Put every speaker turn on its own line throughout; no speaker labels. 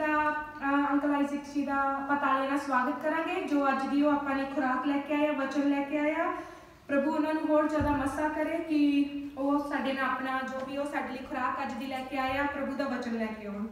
का uncle Isaac जी का पताले ना स्वागत करांगे जो अज दी ਆਪਾਂ ने खुराक लेके आया वचन लेके आया। प्रभु उन्होंने होर ज़्यादा मसा करे कि वो साडे नाल अपना जो भी वो साडे लई खुराक अज दी लेके आया प्रभु दा वचन लेके आउण।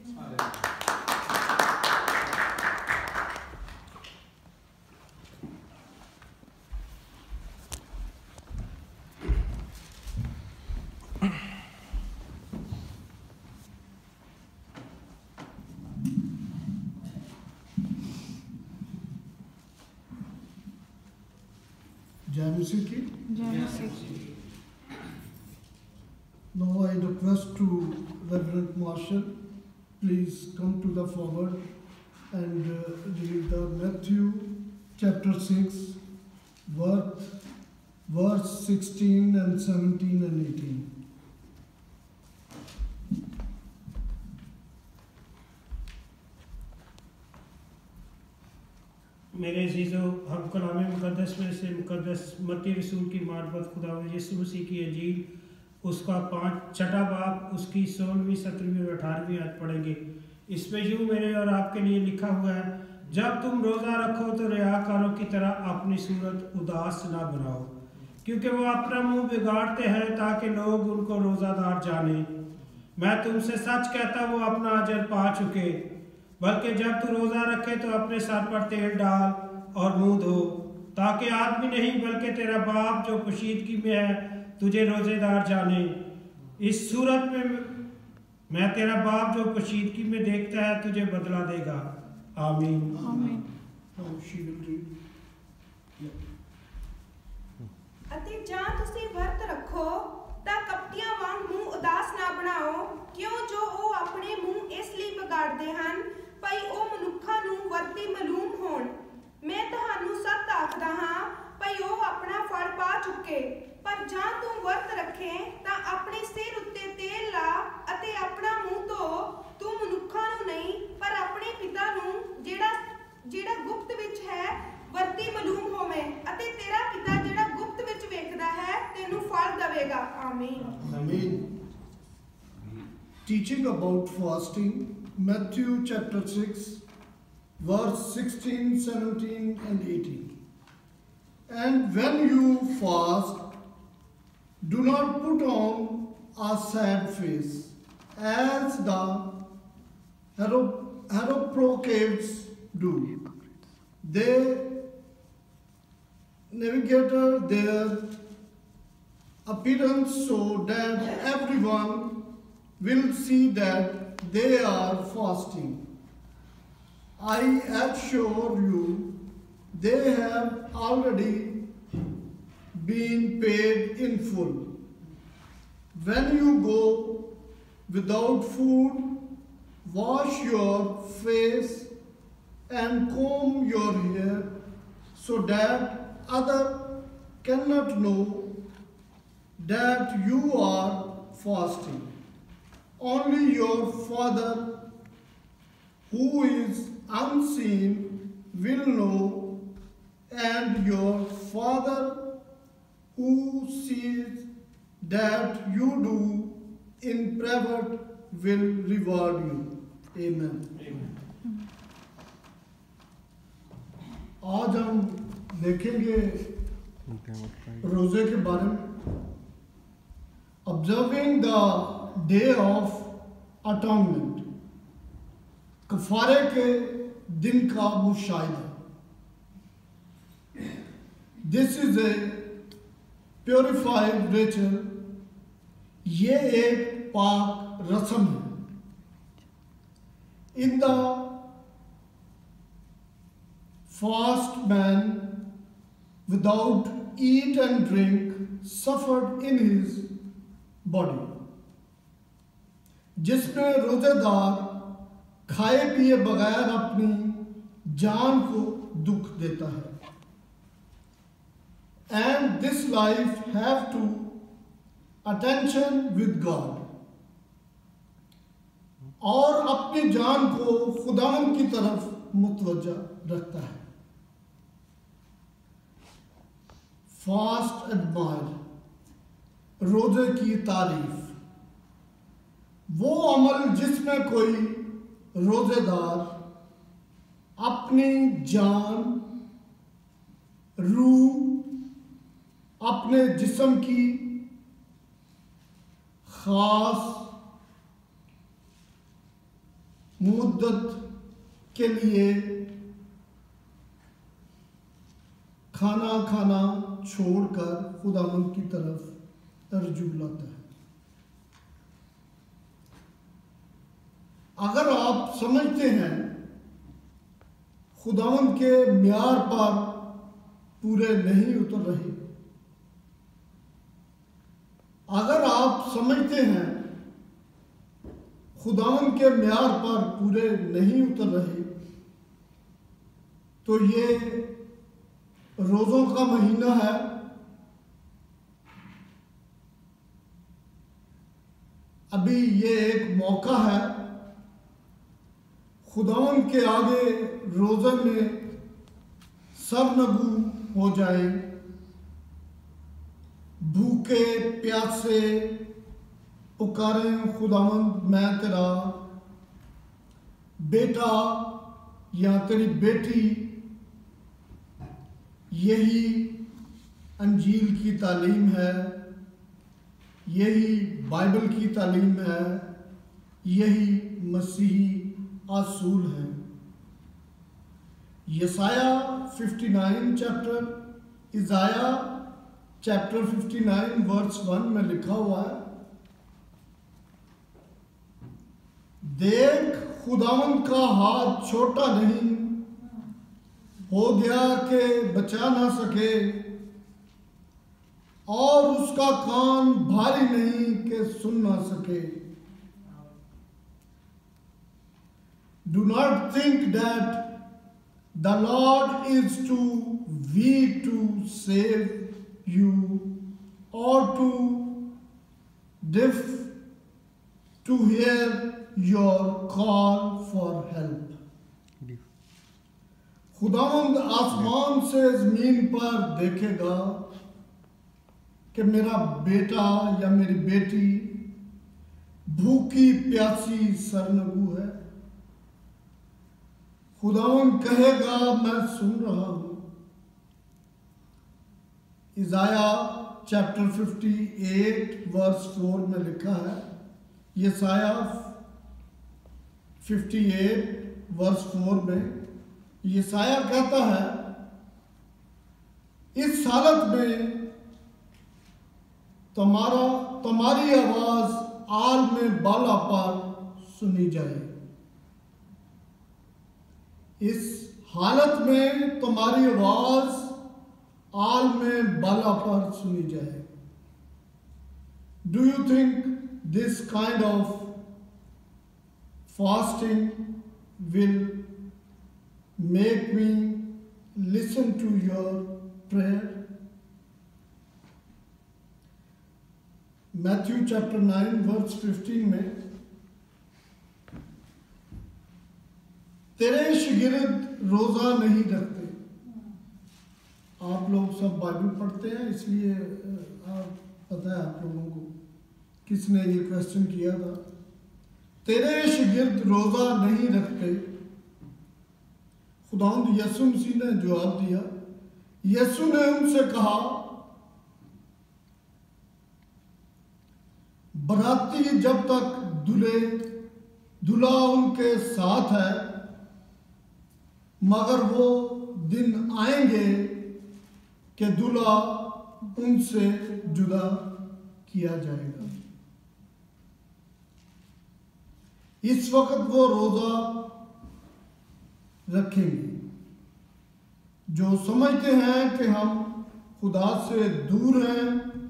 Now I request to Reverend Marshall, please come to the forward and read the Matthew chapter 6, verse 16 and 17 and 18.
मेरे अजीज़ों, हम कलाम मुक़द्दस में से मुक़द्दस मत्ती रसूल की मार्फत खुदावंद यीशु मसीह की इंजील उसका 6 बाब उसकी 16वीं 17वीं और 18वीं आयत पढ़ेंगे। इसमें यूँ मेरे और आपके लिए लिखा हुआ है, जब तुम रोज़ा रखो तो रियाकारों की तरह अपनी सूरत उदास ना बनाओ, क्योंकि वो अपना मुंह बिगाड़ते हैं ताकि लोग उनको रोज़ादार जाने। मैं तुमसे सच कहता वो अपना अजर पा चुके। बल्कि जब तू रोज़ा रखे तो अपने सर पर तेल डाल और मुंह धो, ताकि आदमी नहीं बल्कि तेरा बाप जो पोशीदगी में है तुझे रोज़ेदार जाने। इस सूरत में मैं तेरा बाप जो पोशीदगी में देखता है तुझे बदला देगा। आमीन।
अते जां तुसी व्रत रखो तां कपटियां वांग मुंह उदास ना बनाओ, क्यों जो वो अपने मुंह इसलिए बिगाड़ते हैं भाई वो मनुखा नूं वर्ती मालूम होण। मैं तुहानू सच आखदा हां भाई वो अपना फल पा चुके। पर जां तू व्रत रखे तां अपने सिर उत्ते तेल ला अते अपना मुंह धो, तू मनुखा नूं नहीं पर अपने पिता नूं जेड़ा गुप्त विच है वर्ती मालूम होवे, अते तेरा पिता जेड़ा गुप्त विच वेखदा है तेनू फल देवेगा। आमीन।
Amen. Teaching about fasting, Matthew chapter 6, verse 16, 17 and 18. And when you fast, do not put on a sad face, as the Heroprocates do. They navigate their appearance so that everyone will see that they are fasting. I assure you, they have already been paid in full. When you go without food, wash your face and comb your hair, so that others cannot know that you are fasting. Only your Father who is unseen will know, and your Father who sees that you do in private will reward you. Amen. आज हम देखेंगे रोजे के बारे में। Observing the day of atonement, कफारे के दिन का मुशाहिदा। This is a purified ritual. ये एक पाक रस्म है। In the fast man without eat and drink suffered in his body, जिसमें रोजेदार खाए पिए बगैर अपनी जान को दुख देता है। And this life have to attention with God, और अपनी जान को खुदावन की तरफ मुतवज्जा रखता है। फास्ट एडमायर, रोजे की तारीफ, वो अमल जिसमें कोई रोजेदार अपनी जान, रूह, अपने जिस्म की खास मुद्दत के लिए खाना खाना छोड़कर खुदावंद की तरफ रजू लाता है। अगर आप समझते हैं खुदावंद के म्यार पर पूरे नहीं उतर रहे, अगर आप समझते हैं खुदावंद के म्यार पर पूरे नहीं उतर रहे, तो ये रोज़ों का महीना है। अभी ये एक मौका है खुदावंद के आगे रोज़े में सरनगू हो जाए, भूखे प्यासे पुकारें, खुदावंद मैं तेरा बेटा या तेरी बेटी। यही अंजील की तालीम है, यही बाइबल की तालीम है, यही मसीही असूल है। यसाया 59 चैप्टर, इज़ाया चैप्टर 59 वर्स 1 में लिखा हुआ है, देख खुदावंद का हाथ छोटा नहीं हो गया कि बचा ना सके, और उसका कान भारी नहीं कि सुन ना सके। Do not think that the Lord is too weak to save you, or too deaf to hear your call for help. खुदावंद आसमान से ज़मीन पर देखेगा कि मेरा बेटा या मेरी बेटी भूखी प्यासी सरनगू है। खुदावंद कहेगा मैं सुन रहा हूं। इज़ाया चैप्टर 58 वर्स 4 में लिखा है, यसाया 58 वर्स 4 में यसाया कहता है, इस हालत में तुम्हारी आवाज आल में बाला पर सुनी जाए। इस हालत में तुम्हारी आवाज आल में बाला पर सुनी जाए। Do you think this kind of fasting will make me listen to your prayer? Matthew chapter 9 verse 15 में तेरे शागिर्द रोजा नहीं रखते। आप लोग सब बाइबल पढ़ते हैं, इसलिए पता है आप लोगों को किसने ये क्वेश्चन किया था। तेरे शागिर्द रोजा नहीं रखते। खुदावंद यसु मसीह ने जवाब दिया। यसु ने उनसे कहा, बराती जब तक दूल्हा उनके साथ है, मगर वो दिन आएंगे कि दूल्हा उनसे जुदा किया जाएगा। इस वक्त वो रोजा रखेंगे। जो समझते हैं कि हम खुदा से दूर हैं,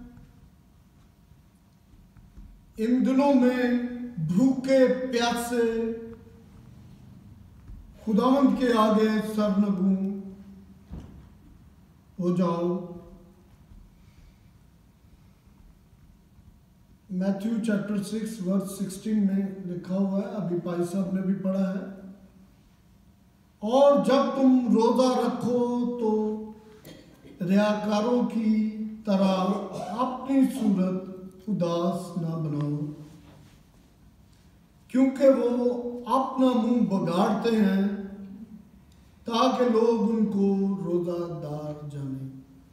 इन दिनों में भूखे प्यासे खुदावंद के आगे सरनगू हो जाओ। मैथ्यू चैप्टर 6 वर्स 16 में लिखा हुआ है, अभी भाई साहब ने भी पढ़ा है, और जब तुम रोजा रखो तो रियाकारों की तरह अपनी सूरत उदास ना बनाओ, क्योंकि वो अपना मुंह बिगाड़ते हैं ताकि लोग उनको रोजादार जाने।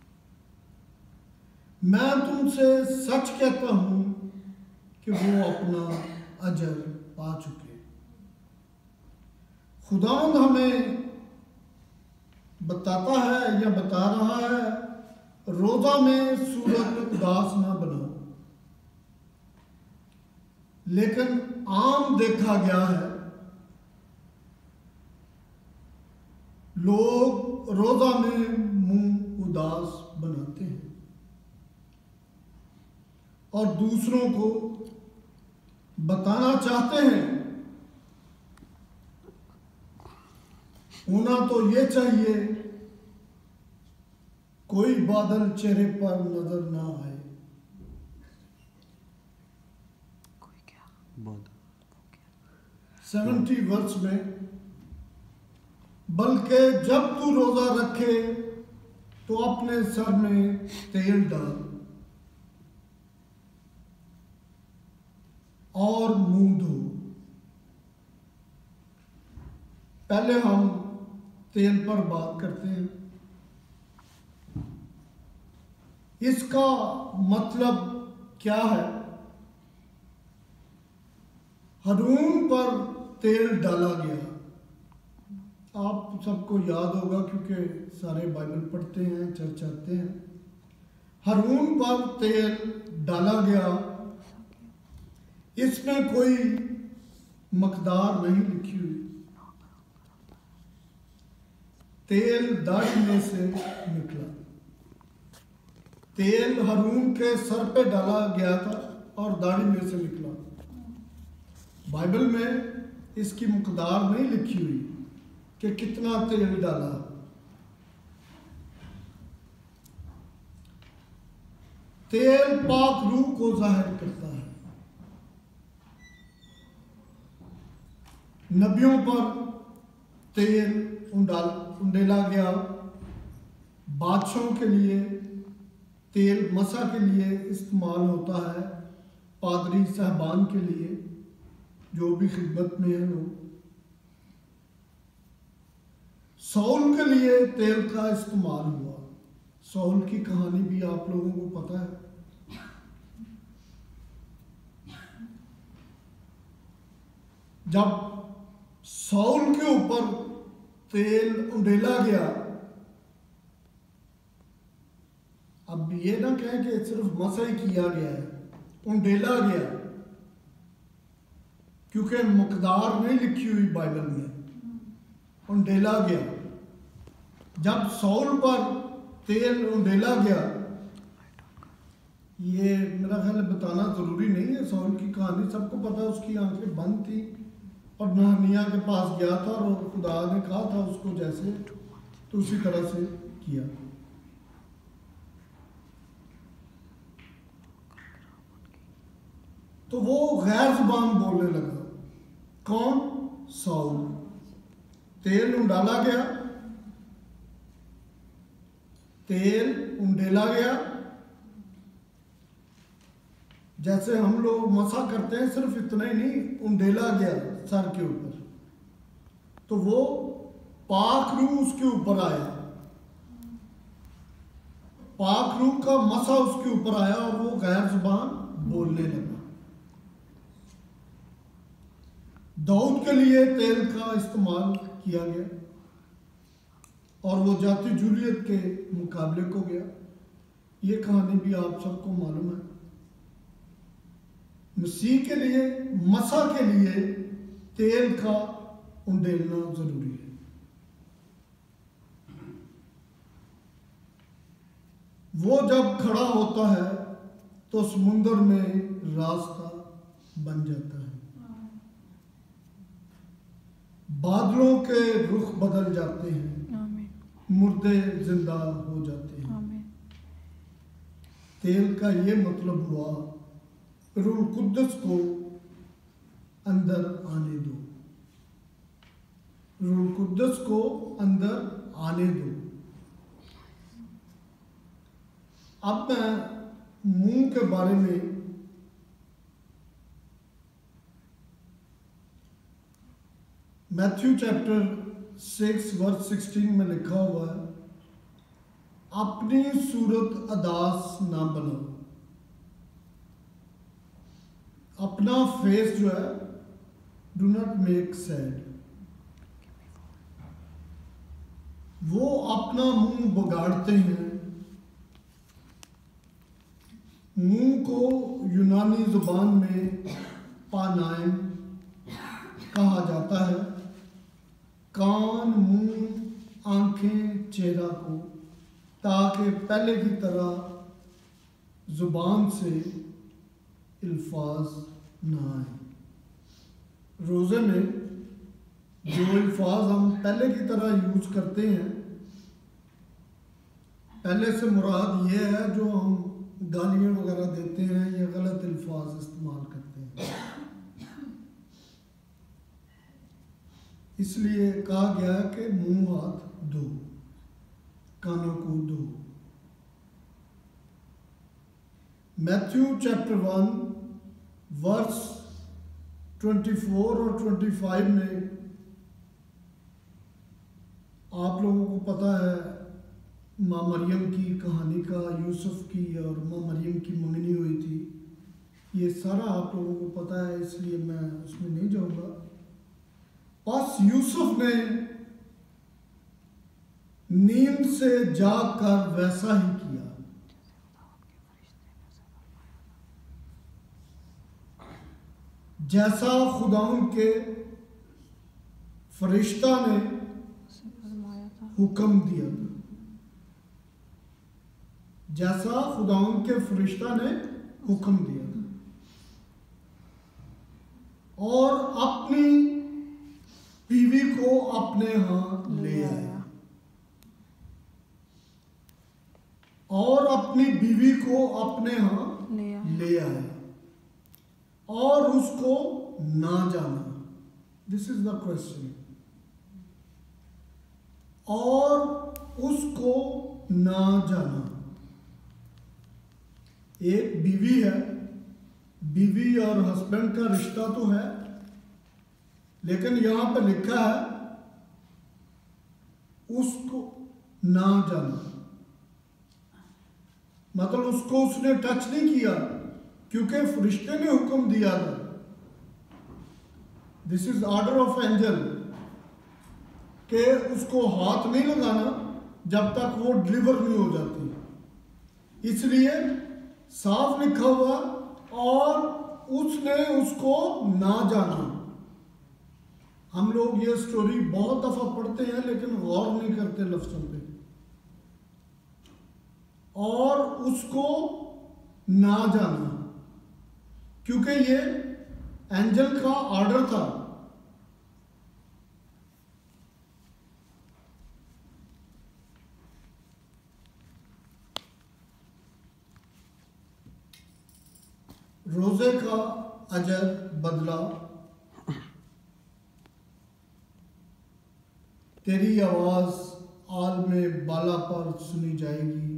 मैं तुमसे सच कहता हूं कि वो अपना अजर पा चुके। खुदावंद हमें बताता है या बता रहा है, रोजा में सूरत उदास ना बनाओ। लेकिन आम देखा गया है लोग रोजा में मुंह उदास बनाते हैं और दूसरों को बताना चाहते हैं होना तो ये चाहिए कोई बादल चेहरे पर नजर ना आए। 70 वर्ष में, बल्कि जब तू रोजा रखे तो अपने सर में तेल डाल और मुंह धो। पहले हम तेल पर बात करते हैं। इसका मतलब क्या है? हारून पर तेल डाला गया। आप सबको याद होगा क्योंकि सारे बाइबल पढ़ते हैं, चर्च आते हैं। हारून पर तेल डाला गया, इसमें कोई मकदार नहीं लिखी हुई। तेल दाढ़ी में से निकला। तेल हारून के सर पे डाला गया था और दाढ़ी में से निकला। बाइबल में इसकी मकदार नहीं लिखी हुई कि कितना तेल डाला। तेल पाक रूह को जाहिर करता है। नबियों पर तेल उंडेला गया। बादशाहों के लिए तेल मसा के लिए इस्तेमाल होता है। पादरी साहबान के लिए जो भी खिदमत में है लोग। सौल के लिए तेल का इस्तेमाल हुआ। सौल की कहानी भी आप लोगों को पता है। जब सौल के ऊपर तेल उंडेला गया, अब ये ना कहें कि सिर्फ मसा ही किया गया है, उंडेला गया, क्योंकि मकदार नहीं लिखी हुई बाइबल में। उंडेला गया। जब सौल पर तेल उंडेला गया, ये मेरा ख्याल बताना जरूरी नहीं है। सौल की कहानी सबको पता है। उसकी आंखें बंद थी और नहनिया के पास गया था और खुदा ने कहा था उसको जैसे तो उसी तरह से किया। तो वो गैर जुबान बोलने लगा। कौन? सौल। तेल उंडाला गया, तेल उंडेला गया। जैसे हम लोग मसा करते हैं, सिर्फ इतना ही नहीं, उंडेला गया सर के ऊपर। तो वो पाक रूह उसके ऊपर आया। पाक रूह का मसा उसके ऊपर आया और वो गैर जुबान बोलने लगा। दाऊद के लिए तेल का इस्तेमाल किया गया और वो जाति जूलियत के मुकाबले को गया। ये कहानी भी आप सबको मालूम है। मसीह के लिए, मसा के लिए तेल का उंडेलना जरूरी है। वो जब खड़ा होता है तो समुद्र में रास्ता बन जाता है। बादलों के रुख बदल जाते हैं। मुर्दे जिंदा हो जाते हैं। तेल का ये मतलब हुआ, रूह कुद्दस को अंदर आने दो। रूह कुद्दस को अंदर आने दो। अब मैं मुंह के बारे में मैथ्यू चैप्टर 6 वर्स 16 में लिखा हुआ है, अपनी सूरत अदास ना बनो। अपना फेस जो है, डू नॉट मेक सैड। वो अपना मुंह बिगाड़ते हैं। मुंह को यूनानी जुबान में पानाइम कहा जाता है। कान, मुंह, आंखें, चेहरा को, ताकि पहले की तरह जुबान से अल्फाज ना आए। रोज़े में जो अल्फाज हम पहले की तरह यूज करते हैं, पहले से मुराद ये है जो हम गालियाँ वगैरह देते हैं या गलत अल्फाज इस्तेमाल करते हैं। इसलिए कहा गया है कि मुंह हाथ धो, कानों को धो। मैथ्यू चैप्टर 1 वर्स 24 और 25 में आप लोगों को पता है माँ मरियम की कहानी का, यूसुफ की और माँ मरियम की मंगनी हुई थी। ये सारा आप लोगों को पता है, इसलिए मैं उसमें नहीं जाऊंगा। बस यूसुफ ने नींद से जागकर वैसा ही किया। जैसा खुदाउन के फरिश्ता ने हुक्म दिया था, जैसा खुदाउन के फरिश्ता ने हुक्म दिया था, और अपनी बीवी को अपने यहाँ ले आया। और अपनी बीवी को अपने यहाँ ले आया और उसको ना जाना। This is the question. और उसको ना जाना। एक बीवी है, बीवी और हस्बैंड का रिश्ता तो है, लेकिन यहां पर लिखा है उसको ना जाना। मतलब उसको उसने टच नहीं किया, क्योंकि फरिश्ते ने हुक्म दिया था। This is order of angel कि उसको हाथ नहीं लगाना जब तक वो डिलीवर नहीं हो जाती। इसलिए साफ लिखा हुआ, और उसने उसको ना जाना। हम लोग ये स्टोरी बहुत दफा पढ़ते हैं लेकिन गौर नहीं करते लफ्जों पे। और उसको ना जाना, क्योंकि ये एंजल का ऑर्डर था। रोजे का अजर बदला। तेरी आवाज आलमे बाला पर सुनी जाएगी।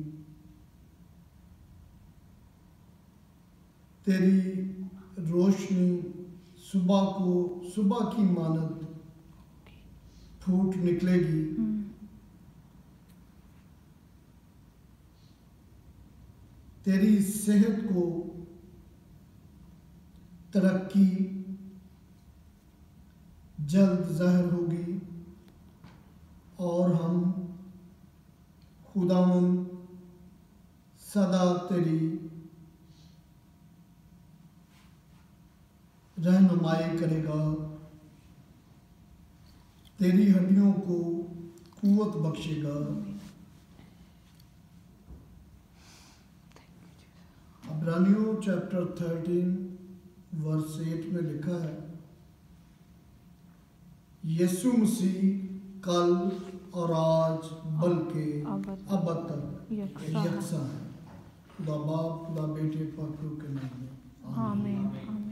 तेरी रोशनी सुबह की मानद फूट निकलेगी। तेरी सेहत को तरक्की जल्द ज़ाहिर होगी, और हम खुदावंद सदा तेरी रहनुमाई करेगा। तेरी हड्डियों को कुव्वत बख्शेगा। इब्रानियों चैप्टर 13 वर्स 8 में लिखा है, यीशु मसीह कल और आज बल्कि अब तक यकसा है। खुदा बाप, खुदा बेटे, पाक रूह के नाम में आमीन।